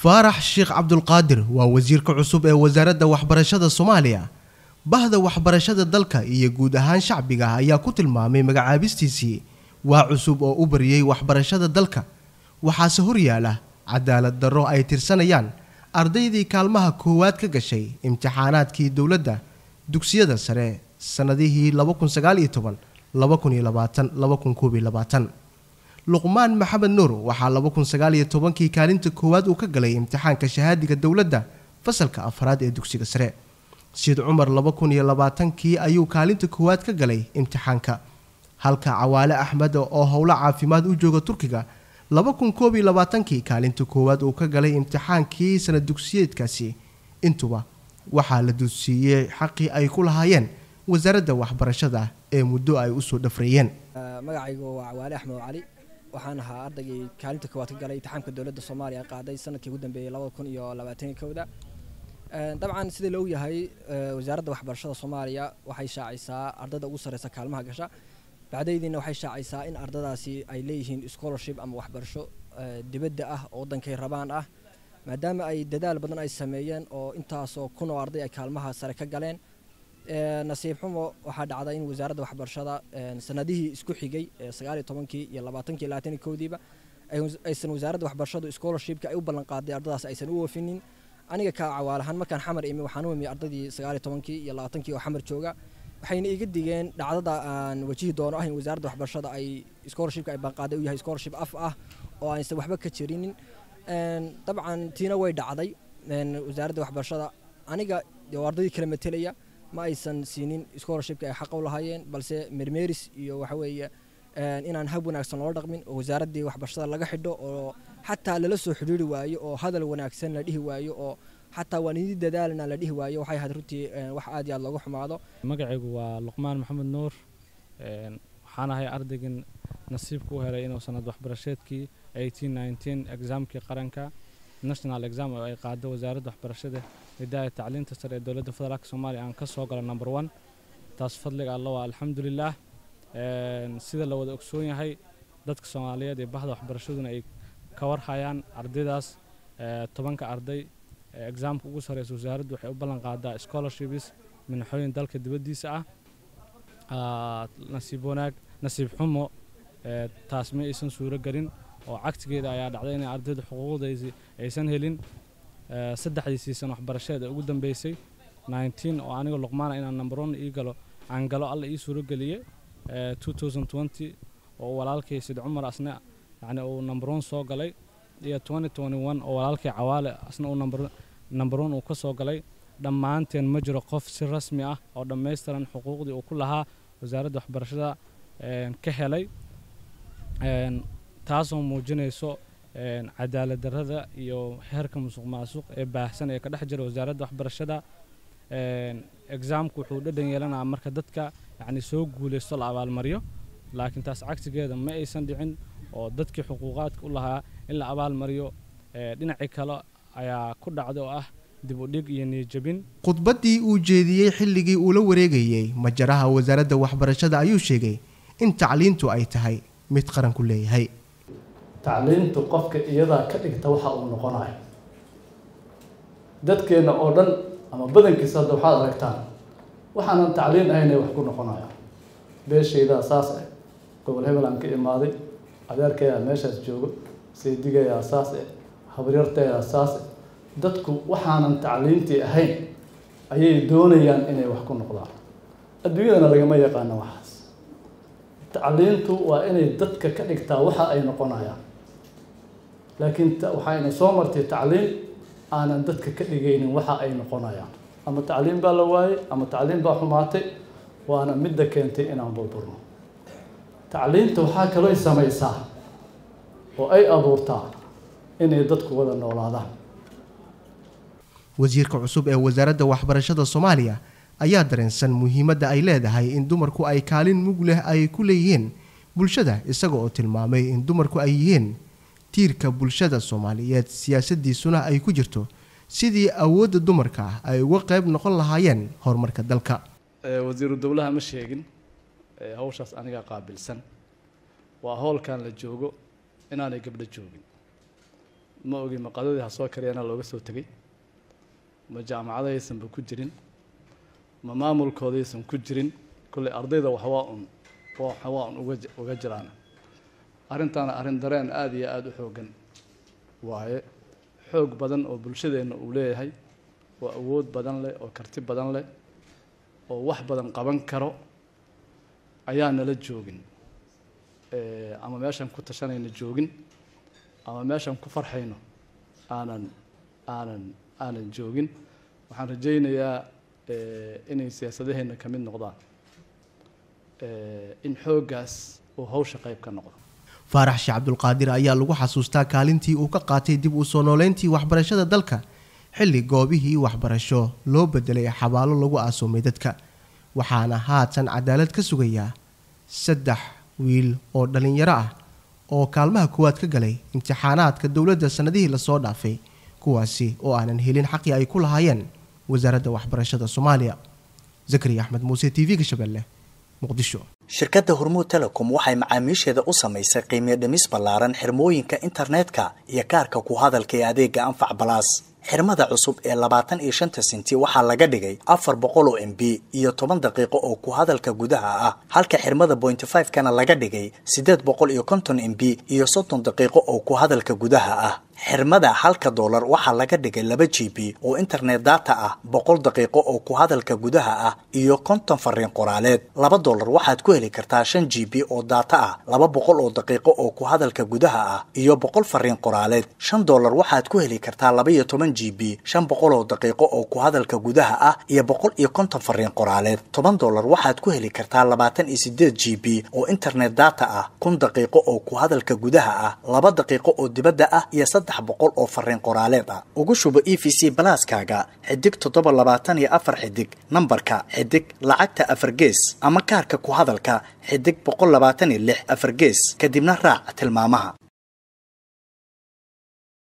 faarax sheekh cabdulqaadir waa wasiirka cusub ee wasaaradda waxbarashada Soomaaliya. bahda waxbarashada dalka iyo guud ahaan shacbiga ayaa ku tilmaamay magacaabistiisii waa cusub oo u bariyay waxbarashada dalka. waxaase horyaala cadaalad darro ay tirsanayaan ardaydii kaalmaha koowaad ka gashay imtixaanaadkii dawladda dugsiyada sare sanadihii 2019 2020 luqmaan maxamed nuur waxaa 2019kii kaalinta koowaad uu ka galay imtixaanka shahaadiga dawladda fasalka afraad ee dugsiga sare. Siid Cumar 2020kii ayuu kaalinta koowaad ka galay imtixaanka, halka Cawaale Axmed oo howlo caafimaad u jooga Turkiga 2021kii kaalinta koowaad uu ka galay imtixaankii sanad dugsiyeedkaasi. intuba waxaa la dusiyay xaqii ay ku lahaayeen wasaaradda waxbarashada ee muddo ay u soo dhafreeyeen. magacaygu waa Cawaale Axmed Cali, waxaan ahaa ardaygii kaalinta koowaad ka galay imtixaanka dawladda Soomaaliya qaaday sanadkii ugu dambeeyay 2021. dabcan sida loo yahay wasaaradda waxbarashada Soomaaliya waxay shaacaysaa ardayda ugu sareysa kaalmaha gasha, bacdaydina waxay shaacaysaa in ardaydaasi ay leeyihiin scholarship ama waxbarasho dibadda ah oo wadankay rabaan ah, maadaama ay dadaal badan ay sameeyeen oo intaasoo kun oo arday ay kaalmaha sare ka galeen. nasiib xumo waxaa dhacday in wasaaradda waxbarashada sanadihii isku xigay 19kii iyo 20kii 21diiba aysan wasaaradda waxbarashadu scholarshipka ay u ballan qaaday ardaydaas aysan u oofinin. aniga ka cawaalahan markaan xamar imi waxaan u imi ardaydii 19kii iyo 20kii oo xamar jooga, waxayna iga digeen dhacdada aan wajihi doono ah in wasaaradda waxbarashada ay scholarshipka ay ballan qaaday uu yahay scholarship af ah oo aysan waxba ka jirinin. dabcan tiina way dhacday. wasaaradda waxbarashada aniga iyo ardaydii kala metelaya ma aysan siinin scholarshipka ay xaq u lahaayeen, balse mermeris iyo waxa weeye inaan hab wanaagsan loo dhaqmin oo wasaaraddii waxbarashada laga xidho oo xataa lala soo xiriiri waayo oo hadal wanaagsan la dhihi waayo oo xataa waan idin dadaalna la dhihi waayo. waxay ahayd runtii wax aad iyo aad looga xumaado. magacaygu waa luqmaan maxamed nuur, waxaan ahay ardaygan nasiibku u helay inuu sanad waxbarasheedkii 1819 exaamkii qaranka national exam oo ay qaado wasaaradda waxbarashada hidaaya tacliinta sare ee dowladda federaalka Soomaaliya aan ka soo galo number 1. taas fadliga Allah waa alxamdulillah. sida la wada ogsoon yahay dadka Soomaaliyeed ee bahda waxbarashaduna ay ka warhayaan ardaydaas 10ka arday exaamka ugu sareysa wasaaraddu waxay u ballan qaadaa scholarships minxooyin dalka dibadiisa ah. nasiib xumo taas ma aysan suuro galin oo cagtigeeda ayaa dhacday in ardaydu xuquuqdooda aysan helin. saddexdii sano waxbarasheed ugu dambeysay 19 oo aniga luqmaan inaan number 1 ii galo aan galo alla ii suuro galiyay 2020 oo walaalkay Siid Cumar asna yani uu number 1 soo galay iyo 2021 oo walaalkay Cawaale asna uu number 1 uu ka soo galay. dhammaanteen ma jiro qof si rasmi ah oo dhameystiran xuquuqdii uu ku lahaa wasaaradda waxbarashada ka helay, taasoo muujinayso cadaalad darrada iyo heerka musuqmaasuq ee baahsan ee ka dhex jira wasaaradda waxbarashada. exaamku wuxuu dhadhan yeelanayaa marka dadka yani soo guuleysto la abaalmariyo, laakiin taas cagsigeeda ma aysan dhicin oo dadkii xuquuqaadka u lahaa in la abaalmariyo dhinacii kale ayaa ku dhacday oo ah dib u dhig iyo niyadjabin. khudbaddii uu jeediyey xilligii uu la wareegayay majaraha wasaaradda waxbarashada ayuu sheegay in tacliintu ay tahay mid qaranku leeyahay. tacliintu qofka iyada ka dhigta waxa uu noqonayo. dadkeena oo dhan ama badankiisa hadda waxaad aragtaan waxaanan tacliin ahaynay wax ku noqonaya. beeshayda saas ah, gobol hebel aan ka imaaday, adeerkayga meeshaas joogo, saydigayga saas ah, habaryartayga saas ah. dadku waxaanan tacliintii ahayn ayay doonayaan inay wax ku noqdaan. adduunyadana lagama yaqaano waxaas. tacliintu waa inay dadka ka dhigtaa waxa ay noqonayaan, laakiin waxayna soo martay tacliin aanan dadka ka dhigaynin waxa ay noqonayaan. ama tacliin baa la waayay ama tacliin baa xumaatay, waana midda keentay inaan burburno. tacliinta waxaa kaloo samaysaa oo ay abuurtaa inay dadku wada noolaadaan. wasiirka cusub ee wasaaradda waxbarashada Soomaaliya ayaa dareensan muhiimadda ay leedahay in dumarku ay kaalin mug leh ay ku leeyihiin bulshada, isaga oo tilmaamay in dumarku ay yihiin tiirka bulshada Soomaaliyeed, siyaasadiisuna ay ku jirto sidii awoodda dumarka ay uga qayb noqon lahaayeen horumarka dalka. wasiiru dawlaha ma sheegin hawshaas aniga qaabilsan. waa howlkan la joogo inaanay gabdho joogin. ma ogi maqadadii ha soo kariyana looga soo tegay ma jaamacadaysanba ku jirin ma maamulkoodaysan ku jirin kulley ardayda waxwaa un uga jiraan arrintaana arrin dareen aada iyo aada u xoogan waaye xoog badan oo bulshadeenna uu leeyahay oo awood badan leh oo karti badan leh oo wax badan qaban karo ayaa nala joogin ama meeshaan ku tashanayna joogin ama meeshaan ku farxayno aanan joogin waxaan rajaynayaa inay siyaasadaheenna ka mid noqdaan in xooggaas uu hawsha qayb ka noqdo faarax sheekh cabdulqaadir ayaa lagu xasuustaa kaalintii uu ka qaatay dib u soo nooleyntii waxbarashada dalka xilli goobihii waxbarasho loo bedelay xabaalo lagu aasoomay dadka waxaana haatan cadaalad ka sugayaa 3 wiil oo dhalinyaro ah oo kaalmaha koowaad ka galay imtixaanaadka dowladda sanadihii lasoo dhaafay kuwaasi oo aanan helin xaqii ay ku lahaayeen wasaaradda waxbarashada Soomaaliya. Zakariya Axmed Muuse, TV Shabeelle, Muqdisho. shirkadda Hormuud Telecom waxay macaamiisheeda u samaysay qiimo dhimis ballaaran xirmooyinka internetka iyo kaarka ku hadalka ee adeega Anfac Plus. xirmada cusub ee 25 senti waxaa laga dhigay 400 MB iyo 10 daqiiqo oo ku hadalka gudaha ah halka xirmada 0.5 kana laga dhigay 850 MB iyo 30 daqiiqo oo ku hadalka gudaha ah xirmada $1 waxaa laga dhigay 2 GB oo internet data ah 100 daqiiqo oo ku hadalka gudaha ah iyo 50 fariin qoraaleed $2 waxaad ku heli kartaa 5 GB oo data ah 200 oo daqiiqo oo ku hadalka gudaha ah iyo 100 fariin qoraaleed $5 waxaad ku heli kartaa 12 GB 500 oo daqiiqo oo ku hadalka gudaha ah iyo 150 fariin qoraaleed $10 waxaad ku heli kartaa 28 GB oo internet data ah 1000 daqiiqo oo ku hadalka gudaha ah 2 daqiiqo oo dibadda ah iyo 300 oo fariin qoraaleed ah ugu shubo EVC Plus-kaaga xidig 724 xidig nambarka xidig lacagta 4 gees ama kaarka ku hadalka xidig 126 4 gees kadibna raac tilmaamaha